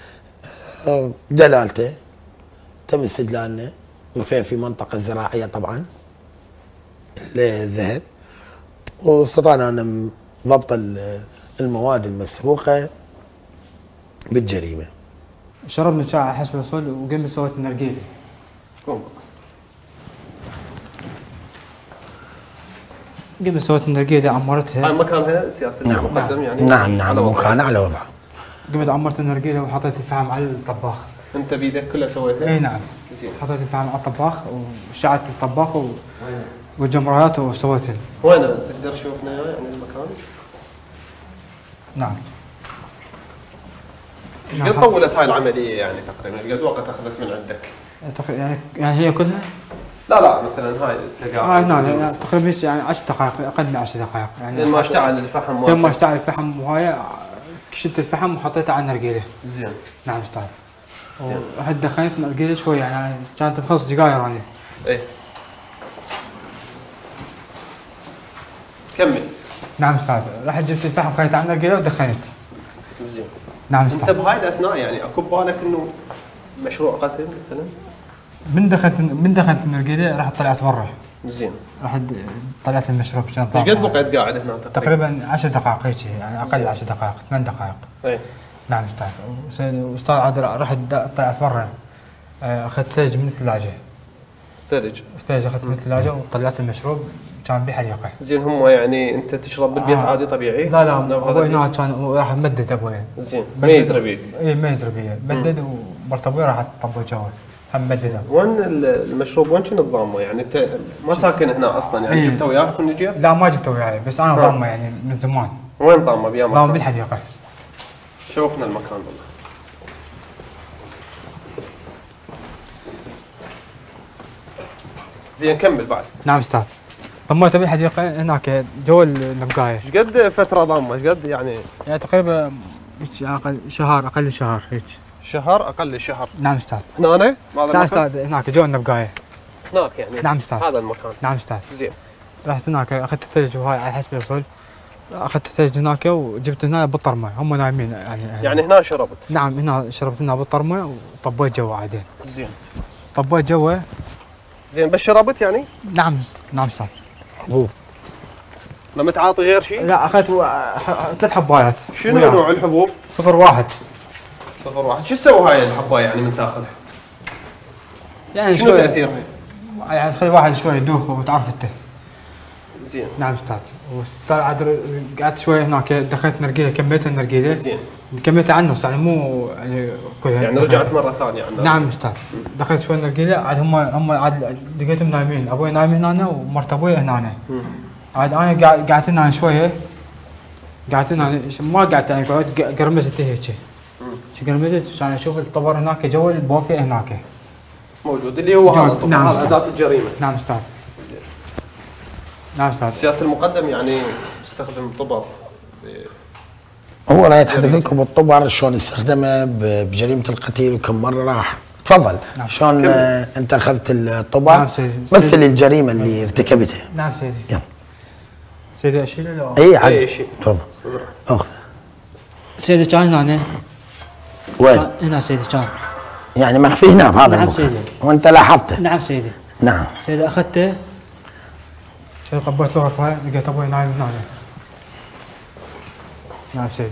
S2: دلالته تم استدلالنا مخفيه في منطقه زراعيه طبعا للذهب، واستطعنا ان ضبط المواد المسروقه بالجريمه.
S3: شربنا شاي على حسب الوصول وقمت سويت النرجيله. قمت سويت النرجيله عمرتها.
S1: هاي مكانها سياده المقدم يعني؟
S2: نعم نعم مكانها على وضعها.
S3: قمت عمرت النرجيله وحطيت الفحم على الطباخ.
S1: انت بيدك كلها سويتها؟
S3: اي نعم.
S1: زين.
S3: حطيت الفحم على الطباخ وشعلت الطباخ و... والجمرات وسويتهن.
S1: وين تقدر تشوفنا يعني المكان؟
S3: نعم.
S1: قد طولت هاي العمليه يعني تقريبا؟ قد وقت اخذت من عندك؟
S3: يعني يعني هي كلها؟
S1: لا لا مثلا هاي التقاعد.
S3: اه نعم يعني تقريبا يعني عشر دقائق، اقل من عشر دقائق يعني.
S1: لما اشتعل الفحم
S3: لما اشتعل الفحم وهاي شلت الفحم وحطيته على النرجيله.
S1: زين.
S3: نعم اشتعل. زين. ورحت دخلت النرجيله شوي يعني كانت بخمس دقائق يعني.
S1: ايه. كمل.
S3: نعم استاذ، رحت جبت الفحم خليته على النرجيله ودخلت.
S1: زين.
S3: نعم استاذ.
S1: انت بهاي الاثناء يعني اكو ببالك انه مشروع قتل مثلا؟
S3: من دخلت من دخلت النرجيله رحت طلعت برا.
S1: زين.
S3: رحت طلعت المشروب عشان
S1: ايش قد بقيت قاعد هنا تقريبا؟
S3: تقريبا عشر دقائق هيك يعني اقل عشر دقائق ثمان دقائق.
S1: اي
S3: نعم استاذ. استاذ عاد رحت طلعت برا اخذت ثلج من الثلاجه.
S1: ثلج؟
S3: ثلج اخذت من الثلاجه وطلعت المشروب كان بحديقه.
S1: زين هم يعني انت تشرب بالبيت آه. عادي طبيعي؟
S3: لا لا ابوي هناك كان راح مدد ابوي.
S1: زين ما يدري بيك؟
S3: اي ما يدري بي مدد ومرت ابوي راح طبوا جوا هم مدد.
S1: وين المشروب وين كنت ضامه يعني انت ما ساكن هنا اصلا يعني
S3: إيه.
S1: جبته وياك من جيت؟
S3: لا ما جبته وياي بس انا ضامه يعني من زمان.
S1: وين ضامه بيا مكان؟
S3: ضامه بالحديقه.
S1: شوفنا المكان والله. زين كمل بعد.
S3: نعم استاذ. ضميته بالحديقه هناك جو النبقايه.
S1: ايش قد فتره ضامه؟ ايش قد يعني؟
S3: يعني تقريبا اقل شهر اقل شهر هيك.
S1: شهر اقل شهر.
S3: نعم استاذ.
S1: هنا؟
S3: لا استاذ هناك جو النبقايه.
S1: هناك يعني؟
S3: نعم استاذ.
S1: هذا المكان.
S3: نعم استاذ.
S1: زين.
S3: رحت هناك اخذت الثلج وهاي على حسب الوصول. اخذت الثلج هناك وجبت هنا بالطرمه هم نايمين يعني.
S1: يعني هنا شربت؟
S3: نعم هنا شربت هنا بالطرمه وطبيت جوا عادي.
S1: زين.
S3: طبيت جوا.
S1: زين بس شربت يعني؟
S3: نعم نعم استاذ.
S2: حبوب.
S1: ما متعاطي غير شيء؟
S3: لا اخذت ثلاث حبايات.
S1: شنو نوع الحبوب؟
S3: صفر واحد.
S1: صفر واحد، شو تسوي هاي الحبايه يعني من تاخذها؟
S3: يعني
S1: شنو تاثيرها؟
S3: يعني تخلي واحد شوي يدوخ وتعرف انت.
S1: زين.
S3: نعم استاذ. واستاذ عاد قعدت شوي هناك دخلت نرجيله كميت النرجيله.
S1: زين.
S3: كميتها على النص يعني مو يعني كلها.
S1: يعني رجعت مره ثانيه عندنا.
S3: نعم استاذ. دخلت شوي نرجيله عاد هم هم عاد لقيتهم نايمين، ابوي نايم هنا ومرت ابوي هنا. عاد انا قاعد قعدت هنا شويه. قعدت هنا ما قعدت يعني قعدت قرمزت هيك. شو قرمزت عشان اشوف الطبر هناك جو البوفيه هناك.
S1: موجود اللي هو هذا الطبر.
S3: نعم
S1: هذا اداه الجريمه.
S3: نعم استاذ. نعم استاذ.
S1: سياده المقدم يعني استخدم طبر.
S2: هو راح يتحدث لكم بالطبر شلون استخدمه بجريمه القتيل وكم مره راح. تفضل. نعم. شلون آه انت اخذت الطبر؟ نعم سيدي. مثل الجريمه اللي ارتكبتها.
S3: نعم سيدي.
S2: يلا.
S3: سيدي اشيله لو؟
S2: اي عادي. تفضل. اخذ.
S3: سيدي كان هنا.
S2: وين؟
S3: هنا سيدي كان.
S2: يعني مخفي هنا بهذا
S3: نعم
S2: المكان.
S3: سيدي.
S2: وانت لاحظته؟
S3: نعم سيدي.
S2: نعم.
S3: سيدي اخذته. سيدي طبيت الغرفه لقيت ابوي نايم هنا. نعم سيدي.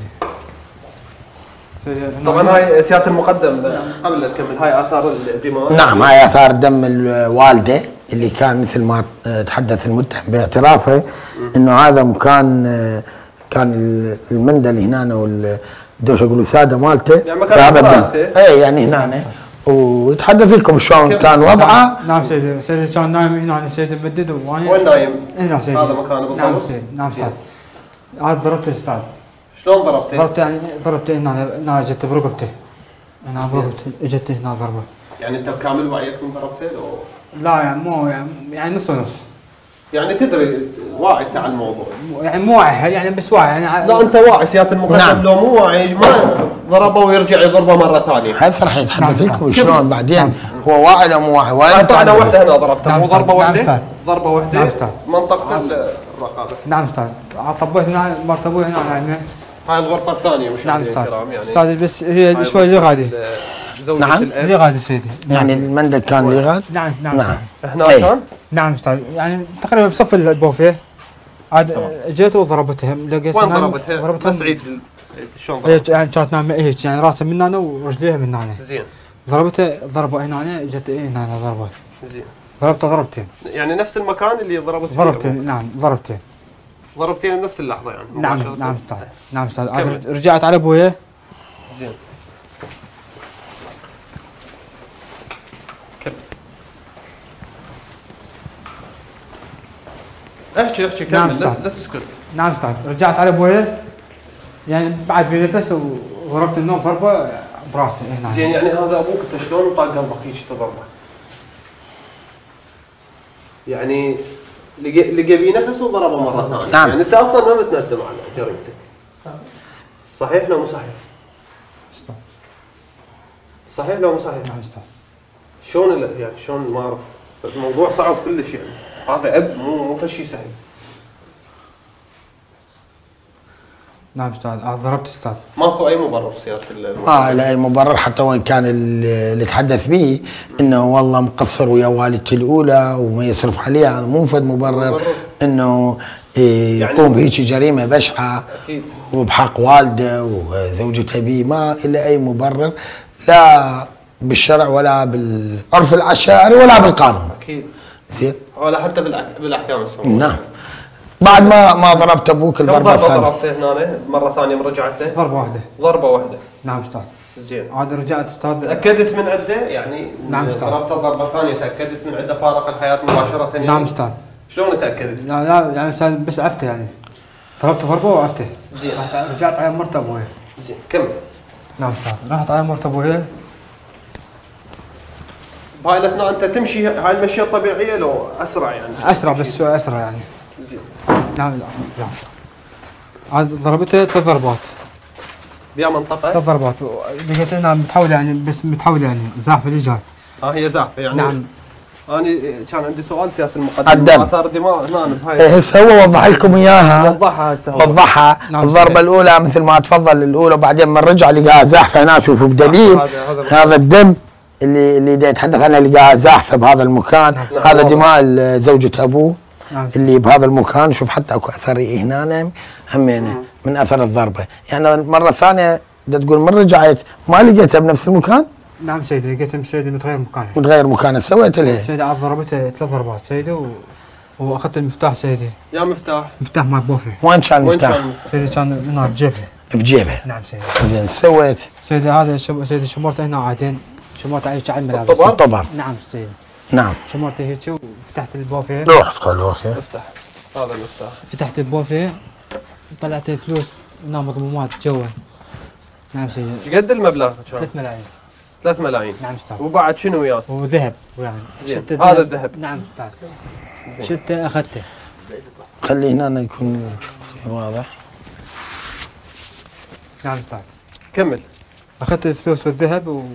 S3: سيدي
S1: طبعا هاي سياده المقدم قبل لا تكمل هاي اثار الدماء.
S2: نعم هاي اثار دم الوالده اللي كان مثل ما تحدث المتهم باعترافه انه هذا مكان كان المندل هنا والدوش اقول ساده مالته.
S1: يعني مكان صلاته.
S2: اي يعني هنا ويتحدث لكم شلون كان وضعه.
S3: نعم سيدي. سيدي كان نايم هنا سيدي ممدد وانا.
S1: وين نايم؟
S3: هنا سيدي.
S1: هذا مكانه بالضبط.
S3: نعم سيدي. نعم استاذ. عاد ضربته استاذ.
S1: شلون ضربته؟
S3: ضربته يعني ضربته هنا هنا جت برقبته. هنا برقبته اجت هنا ضربه.
S1: يعني انت كامل وعيك من ضربته لو؟
S3: لا يعني مو يعني, يعني نص ونص.
S1: يعني تدري واعي انت على الموضوع.
S3: يعني مو واعي يعني بس واعي يعني.
S1: لا انت واعي سياده المقدم. نعم. لو مو واعي ما ضربه ويرجع يضربه مره ثانيه.
S2: هسه راح يتحدث لكم شلون بعدين هو واعي لو مو واعي. وين
S1: طعنه واحده هنا ضربته مو ضربه واحده؟
S3: نعم
S1: ضربه واحده.
S3: نعم استاذ.
S1: منطقه الرقبه.
S3: نعم استاذ. طبيت هنا مرت ابوي هنا نايمه.
S1: هاي الغرفه الثانيه مش
S3: نعم استاذ.
S1: يعني
S3: استاذ بس هي شوي لغادي.
S2: نعم
S3: لغادي سيدي.
S2: يعني المندل كان لغاد؟
S3: نعم نعم.
S2: نعم.
S1: هنا كان؟
S3: نعم استاذ يعني تقريبا بصف البوفيه. عاد جيت وضربتهم لقيت.
S1: وين ضربتها؟ ضربتها بس عيد شلون
S3: ضربتها؟ يعني كانت نايمه هيك يعني راسها من هنا ورجليها من هنا.
S1: زين.
S3: ضربتها ضربه هنا جت هنا ضربه.
S1: زين.
S3: ضربتها ضربتين.
S1: يعني نفس المكان اللي ضربت فيه؟
S3: ضربتين نعم ضربتين.
S1: ضربتين بنفس اللحظه يعني؟
S3: نعم نعم استاذ. نعم استاذ. عاد رجعت على ابويا.
S1: زين. احكي احكي كمل. نعم لا, لا تسكت.
S3: نعم استاذ. رجعت على ابويا يعني بعد بنفس وضربت النوم ضربه براسي هنا.
S1: زين يعني هذا ابوك انت شلون طاق قلبك هيك تضربه؟ يعني لقى لقى بيه نفس وضربه مره ثانيه.
S2: نعم.
S1: يعني انت اصلا ما متندم على جريمتك. صحيح لو مو صحيح؟ صحيح لو مو صحيح؟
S3: نعم استاذ.
S1: شلون يعني شلون ما اعرف الموضوع صعب كلش يعني. هذا اب مو مو فشي سهل.
S3: نعم استاذ. آه ضربت استاذ.
S1: ماكو اي مبرر سياده المقدم؟
S2: ما له اي مبرر، حتى وان كان اللي تحدث به انه والله مقصر ويا والدتي الاولى وما يصرف عليها، هذا مو فد مبرر انه يقوم بهيك جريمه بشعه وبحق والده وزوجته به. ما له اي مبرر لا بالشرع ولا بالعرف العشائري ولا بالقانون.
S1: اكيد.
S2: زين.
S1: ولا حتى بالاحكام السماويه.
S2: نعم. بعد ما ما ضربت ابوك الضربه الثانيه.
S1: ضربته هنا مره ثانيه من رجعت له؟
S3: ضربه واحده.
S1: ضربه واحده.
S3: نعم استاذ.
S1: زين.
S3: عاد رجعت استاذ.
S1: تاكدت من عنده يعني؟
S3: نعم استاذ.
S1: ضربته ضربه ثانيه تاكدت من عنده فارق الحياه مباشره يعني؟
S3: نعم استاذ.
S1: شلون تاكدت؟
S3: لا لا يعني استاذ بس عفته يعني. ضربته ضربه وعفته.
S1: زين.
S3: رجعت على مرت ابوي.
S1: زين كمل.
S3: نعم استاذ. رحت على مرت ابوي.
S1: بهاي الاثناء انت تمشي هاي المشيه الطبيعيه لو اسرع يعني؟
S3: اسرع بس اسرع يعني.
S1: زين.
S3: نعم لا لا. عاد ضربته ثلاث ضربات.
S1: بيا منطقه؟
S3: ثلاث ضربات لقيت انها متحوله يعني بس متحوله يعني زاحفه الإيجار.
S1: اه هي زاحفه يعني؟
S3: نعم.
S1: انا كان عندي سؤال سياده المقدم.
S2: الدم.
S1: اثار دماء هنا بهاي.
S2: إيه هسه هو وضح لكم اياها.
S1: وضحها هسه.
S2: وضحها.
S3: نعم.
S2: الضربه الاولى مثل ما تفضل الاولى، وبعدين من رجع لقاها زاحفه هنا. شوفوا بدليل
S1: هذا,
S2: هذا الدم اللي اللي دا يتحدث عنه، لقاها زاحفه بهذا المكان.
S1: نعم.
S2: هذا دماء زوجة ابوه.
S3: نعم.
S2: اللي بهذا المكان. شوف حتى اكو اثر هنا همينه من اثر الضربه. يعني مره ثانيه دا تقول من رجعت ما لقيتها بنفس المكان؟
S3: نعم سيدي لقيتها سيدي متغير مكانها.
S2: متغير مكانها. سويت لها
S3: سيدي عاد ضربته ثلاث ضربات سيدي و... واخذت المفتاح سيدي.
S1: يا مفتاح.
S3: مفتاح مال بوفي.
S2: وين كان المفتاح؟
S3: سيدي كان هنا بجيبها.
S2: بجيبها.
S3: نعم سيدي.
S2: زين سويت؟
S3: سيدي هذا شم... سيدي شمرته هنا عادين، شمرته على على الملابس.
S1: الطبر؟
S2: الطبر.
S3: نعم سيدي.
S2: نعم.
S3: شمرته هيك وفتحت البوفي.
S2: روح خلوك
S1: افتح هذا المفتاح.
S3: فتحت البوفي طلعت فلوس هنا مضمومات جوا. نعم سيدي.
S1: ايش قد المبلغ كان؟
S3: ثلاث ملايين.
S1: ثلاث ملايين.
S3: نعم استاذ.
S1: وبعد شنو وياه؟
S3: وذهب يعني.
S1: زين. هذا الذهب.
S3: نعم استاذ. شلته اخذته.
S2: خلي هنا يكون واضح.
S3: نعم استاذ.
S1: كمل.
S3: اخذت الفلوس والذهب و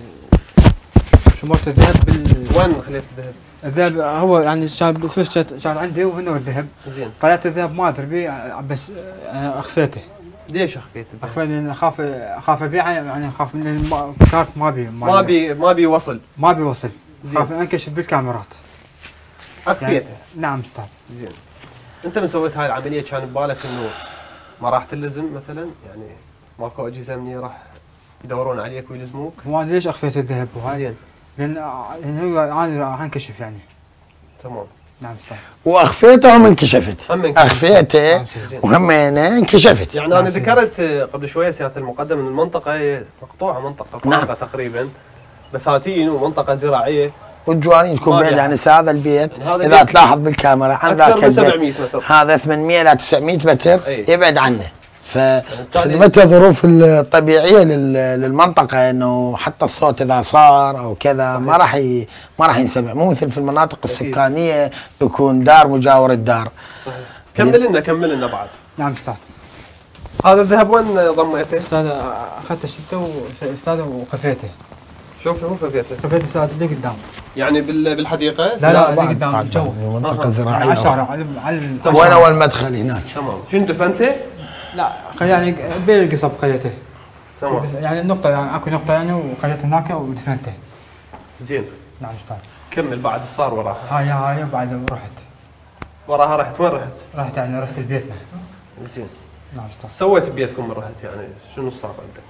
S3: شمرت الذهب بال
S1: وين خليت الذهب؟
S3: الذهب هو يعني كان الفلوس كان عندي وهنا الذهب.
S1: زين.
S3: طلعت الذهب ما ادري بيه بس اخفيته.
S1: ليش اخفيت الذهب؟
S3: اخفيته لان اخاف اخاف ابيعه يعني اخاف من كارت ما بي
S1: ما بي ما بيوصل.
S3: ما بيوصل. اخاف انكشف بالكاميرات.
S1: اخفيته.
S3: يعني نعم استاذ.
S1: زين. انت من سويت هاي العمليه كان ببالك انه ما راح تلزم مثلا؟ يعني ماكو اجهزه امنيه راح يدورون عليك ويلزموك؟
S3: وانا ليش اخفيت الذهب وهاي؟
S1: زين.
S3: لان لان هو انا راح انكشف يعني.
S1: تمام.
S3: نعم استاذ.
S2: واخفيته هم انكشفت.
S1: هم انكشفت.
S2: اخفيته وهم انكشفت.
S1: يعني انا ذكرت قبل شويه سياده المقدم ان المنطقه مقطوعه، منطقه
S2: نعم.
S1: فارغه تقريبا بساتين ومنطقه زراعيه.
S2: والجوانين تكون بعيد عن هذا البيت.
S1: هذا
S2: اذا
S1: بيت
S2: تلاحظ بالكاميرا عن ذاك
S1: اكثر من سبعمية متر.
S2: هذا ثمانمية الى تسعمية متر.
S1: أي.
S2: يبعد عنه. فخدمته ظروف الطبيعيه للمنطقه انه حتى الصوت اذا صار او كذا ما راح ي... ما راح ينسمع، مو مثل في المناطق السكانيه يكون دار مجاور الدار.
S1: صحيح. كمل لنا كمل لنا بعد.
S3: نعم استاذ.
S1: هذا الذهب وين ضميته؟
S3: استاذ اخذته شلته استاذ وخفيته.
S1: شوف شوف خفيته.
S3: خفيته استاذ اللي قدام.
S1: يعني بالحديقه؟
S3: لا لا اللي قدام الجو.
S2: منطقه
S3: على
S2: زراعيه.
S3: الشارع على على
S2: وين اول مدخل هناك؟
S1: تمام. شنو دفنته؟
S3: لا يعني بين القصب خليته.
S1: تمام.
S3: يعني النقطة يعني اكو نقطة يعني وخليته هناك ودفنته.
S1: زين.
S3: نعم استاذ.
S1: كمل بعد صار وراها.
S3: هاي هاي بعد رحت.
S1: وراها رحت وين رحت؟
S3: رحت يعني رحت لبيتنا.
S1: زين.
S3: نعم استاذ.
S1: سويت ببيتكم من رحت يعني شنو صار عندك؟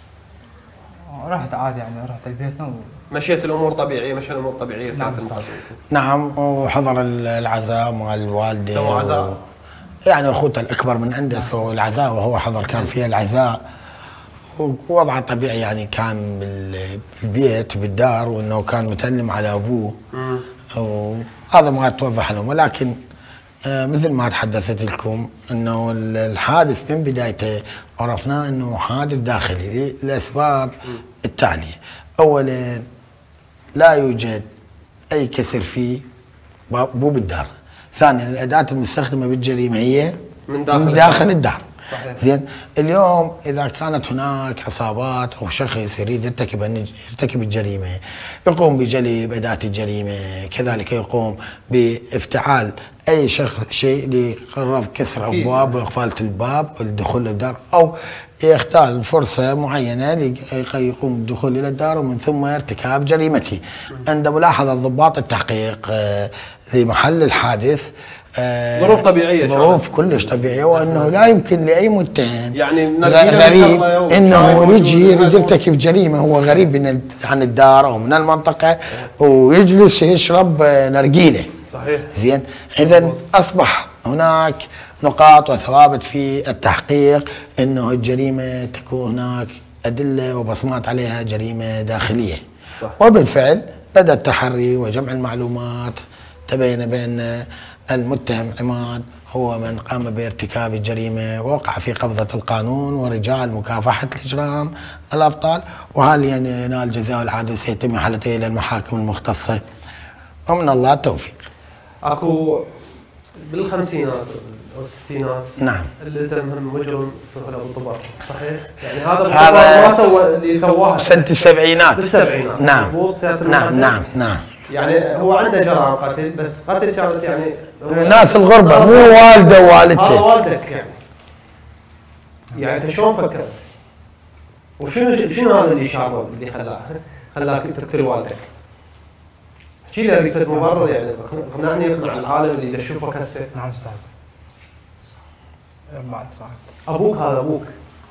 S3: رحت عادي يعني رحت لبيتنا و...
S1: مشيت الامور طبيعيه، مشى الامور طبيعيه.
S3: نعم استاذ.
S2: نعم. وحضر العزاء مال الوالده.
S1: سوى عزاء.
S2: يعني اخوته الاكبر من عنده سوى العزاء وهو حضر كان فيها العزاء. ووضعه طبيعي يعني كان بالبيت بالدار وانه كان متلم على ابوه. وهذا ما توضح لهم، ولكن آه مثل ما تحدثت لكم انه الحادث من بدايته عرفناه انه حادث داخلي لاسباب التاليه. اولا لا يوجد اي كسر في باب بالدار. ثانيا الاداه المستخدمه بالجريمه هي
S1: من داخل,
S2: من داخل الدار. زين اليوم اذا كانت هناك عصابات او شخص يريد يرتكب يرتكب الجريمه، يقوم بجلب اداه الجريمه، كذلك يقوم بافتعال اي شخص شيء لغرض كسر ابواب واقفال الباب والدخول للدار، او يختار فرصه معينه لكي يقوم بالدخول الى الدار ومن ثم ارتكاب جريمته. عند ملاحظه ضباط التحقيق في محل الحادث
S1: ظروف طبيعيه،
S2: ظروف كلش طبيعيه، وانه لا يمكن لاي متهم
S1: يعني
S2: غريب انه يجي يريد يرتكب جريمه، هو غريب من عن الدار او من المنطقه ويجلس يشرب نرجيله.
S1: صحيح.
S2: زين اذا اصبح هناك نقاط وثوابت في التحقيق انه الجريمه تكون هناك ادله وبصمات عليها جريمه داخليه. صح. وبالفعل لدى التحري وجمع المعلومات تبين بان المتهم عماد هو من قام بارتكاب الجريمه ووقع في قبضه القانون ورجال مكافحه الاجرام الابطال، وحاليا ينال جزاء العادل سيتم احالته الى المحاكم المختصه ومن الله التوفيق.
S1: اكو بالخمسينات او الستينات
S2: نعم
S1: اللي اسمهم مجرم سهل ابو طبر، صحيح؟ يعني هذا هذا ما سوى اللي سواها
S2: سنه السبعينات.
S1: بالسبعينات
S2: نعم نعم نعم نعم.
S1: يعني هو عنده جرائم قتل، بس قتل كانت يعني
S2: ناس الغربه مو والده ووالدته.
S1: هذا والدك يعني. يعني انت شلون فكرت؟ وشنو شنو هذا اللي شافه اللي خلاك خلاك تقتل والدك؟ احكي لي ريفة مبرر، يعني اقنعني اقنع العالم اللي يشوفك هسه.
S3: نعم استاذ. بعد صعب.
S1: ابوك هذا ابوك.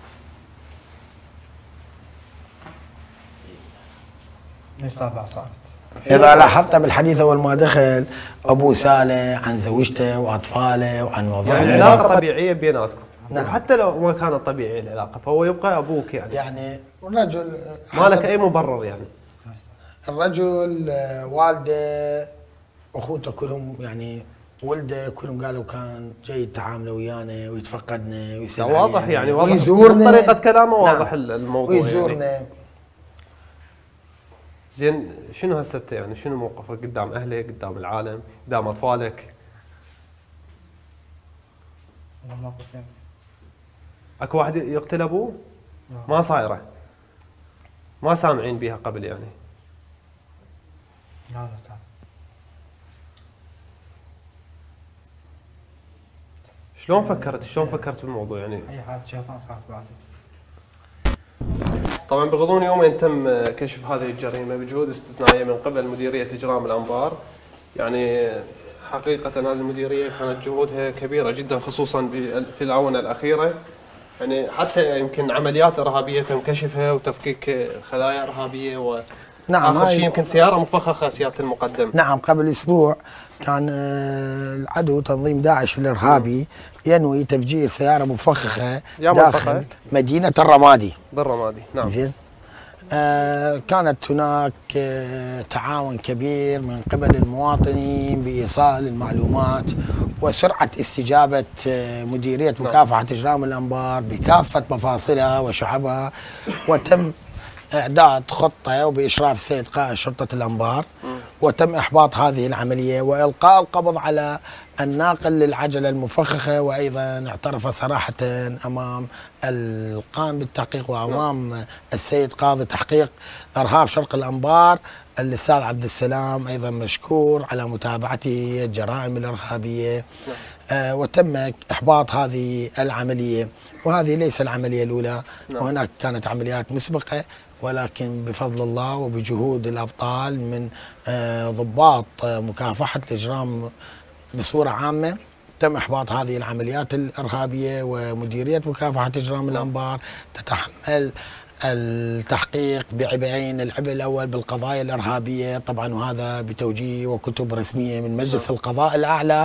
S3: ليش تابع صعب؟
S2: إذا لاحظت بالحديث أول ما دخل أبوه سأله عن زوجته وأطفاله وعن وضعه.
S1: يعني علاقة طبيعية بيناتكم.
S2: نعم.
S1: حتى لو ما كانت طبيعية العلاقة فهو يبقى أبوك يعني.
S2: يعني الرجل
S1: ما لك أي مبرر يعني.
S2: الرجل والده أخوته كلهم يعني ولده كلهم قالوا كان جاي يتعامل ويانا ويتفقدنا ويسأل علينا.
S1: واضح يعني واضح
S2: ويزورنا.
S1: طريقة كلامه واضح. نعم. الموضوع
S2: ويزورنا
S1: يعني. زين شنو هسه يعني شنو موقفك قدام اهلك، قدام العالم، قدام اطفالك؟
S3: موقفين.
S1: اكو واحد يقتل ابوه؟ ما صايره. ما سامعين بيها قبل يعني.
S3: لا لا.
S1: شلون فكرت؟ شلون فكرت بالموضوع يعني؟
S3: اي حال شيطان صار بعد.
S1: طبعا بغضون يومين تم كشف هذه الجريمه بجهود استثنائيه من قبل مديريه اجرام الانبار. يعني حقيقه هذه المديريه كانت جهودها كبيره جدا خصوصا في الاونه الاخيره. يعني حتى يمكن عمليات ارهابيه تم كشفها وتفكيك خلايا ارهابيه و
S2: نعم.
S1: اخر شيء يمكن سياره مفخخه سياده المقدم.
S2: نعم قبل اسبوع كان العدو تنظيم داعش الارهابي ينوي تفجير سياره مفخخه داخل مدينه الرمادي.
S1: بالرمادي نعم.
S2: زين. آه كانت هناك آه تعاون كبير من قبل المواطنين بايصال المعلومات وسرعه استجابه آه مديريه مكافحه اجرام الانبار بكافه مفاصلها وشعبها، وتم اعداد خطه وباشراف السيد قائد شرطه الانبار، وتم احباط هذه العمليه والقاء القبض على الناقل للعجله المفخخه، وايضا اعترف صراحه امام القائم بالتحقيق وامام السيد قاضي تحقيق ارهاب شرق الانبار الاستاذ عبد السلام ايضا مشكور على متابعته الجرائم الارهابيه. آه وتم احباط هذه العمليه، وهذه ليس العمليه الاولى. نعم. وهناك كانت عمليات مسبقه، ولكن بفضل الله وبجهود الابطال من آه ضباط آه مكافحه الاجرام بصوره عامه تم احباط هذه العمليات الارهابيه، ومديريه مكافحه اجرام الانبار تتحمل التحقيق بعبئين، العبء الاول بالقضايا الارهابيه طبعا، وهذا بتوجيه وكتب رسميه من مجلس القضاء الاعلى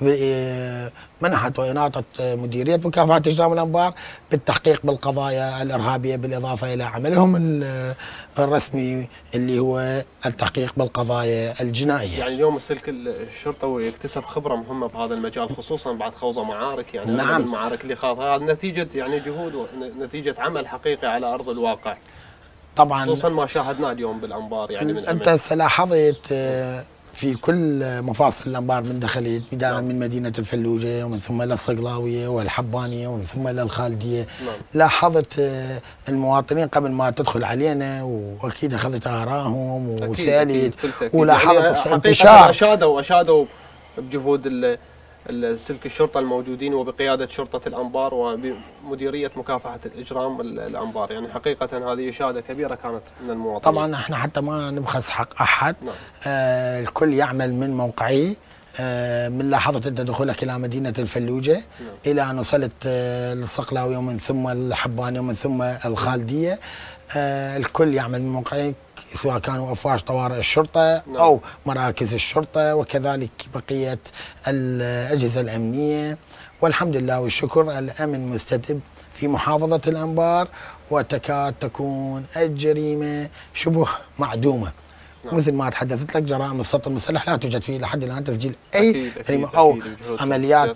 S2: منحت واناطت مديريه مكافحه اجرام الانبار بالتحقيق بالقضايا الارهابيه، بالاضافه الى عملهم الرسمي اللي هو التحقيق بالقضايا الجنائيه.
S1: يعني اليوم السلك الشرطوي يكتسب خبره مهمه بهذا المجال خصوصا بعد خوض معارك، يعني
S2: نعم.
S1: المعارك اللي خاضها هذا نتيجه يعني جهود ونتيجه عمل حقيقي على ارض الواقع.
S2: طبعا
S1: خصوصا ما شاهدناه اليوم بالانبار يعني من
S2: انت هسه لاحظت في كل مفاصل الانبار من دخلت بدايه نعم. من مدينه الفلوجه ومن ثم الى الصقلاويه والحبانيه ومن ثم الى الخالديه. نعم. لاحظت المواطنين قبل ما تدخل علينا واكيد اخذت ارائهم وسالت ولاحظت
S1: يعني
S2: انتشار.
S1: اشادوا اشادوا بجهود سلك الشرطه الموجودين وبقياده شرطه الانبار وبمديريه مكافحه الاجرام الانبار، يعني حقيقه هذه اشاده كبيره كانت من المواطنين.
S2: طبعا احنا حتى ما نبخس حق احد. نعم. آه الكل يعمل من موقعه. آه من لاحظت انت دخولك الى مدينه الفلوجه. نعم. الى ان وصلت آه للصقلاويه ومن ثم الحبانيه ومن ثم الخالديه. آه الكل يعمل من موقعه سواء كانوا افواج طوارئ الشرطه. نعم. او مراكز الشرطه وكذلك بقيه الاجهزه الامنيه، والحمد لله والشكر الامن مستتب في محافظه الانبار وتكاد تكون الجريمه شبه معدومه. نعم. مثل ما تحدثت لك جرائم السطو المسلح لا توجد فيه لحد الان تسجيل اي جريمه او أكيد عمليات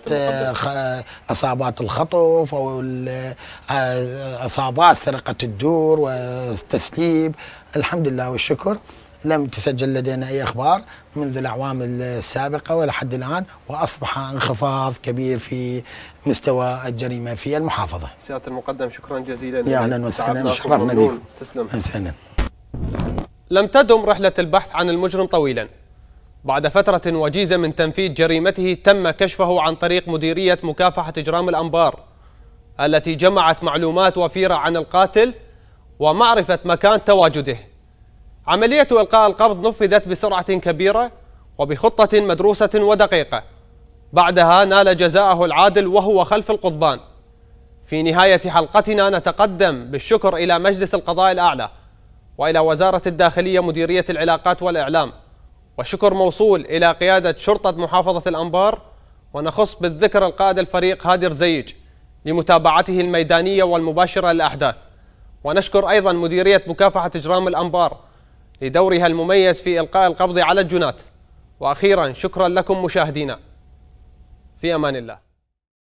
S2: اصابات الخطف او اصابات سرقه الدور والتسليب. الحمد لله والشكر لم تسجل لدينا اي اخبار منذ الاعوام السابقه ولحد الان، واصبح انخفاض كبير في مستوى الجريمه في المحافظه.
S1: سياده المقدم شكرا جزيلا.
S2: يا اهلا وسهلا، شرفنا بكم.
S1: تسلم.
S2: حسنا.
S1: لم تدم رحلة البحث عن المجرم طويلا. بعد فترة وجيزة من تنفيذ جريمته تم كشفه عن طريق مديرية مكافحة إجرام الأنبار التي جمعت معلومات وفيرة عن القاتل ومعرفة مكان تواجده. عملية إلقاء القبض نفذت بسرعة كبيرة وبخطة مدروسة ودقيقة. بعدها نال جزاءه العادل وهو خلف القضبان. في نهاية حلقتنا نتقدم بالشكر إلى مجلس القضاء الأعلى وإلى وزارة الداخلية مديرية العلاقات والإعلام، وشكر موصول إلى قيادة شرطة محافظة الأنبار، ونخص بالذكر القائد الفريق هادي رزيج لمتابعته الميدانية والمباشرة للأحداث، ونشكر أيضا مديرية مكافحة إجرام الأنبار لدورها المميز في إلقاء القبض على الجنات. وأخيرا شكرا لكم مشاهدينا، في أمان الله.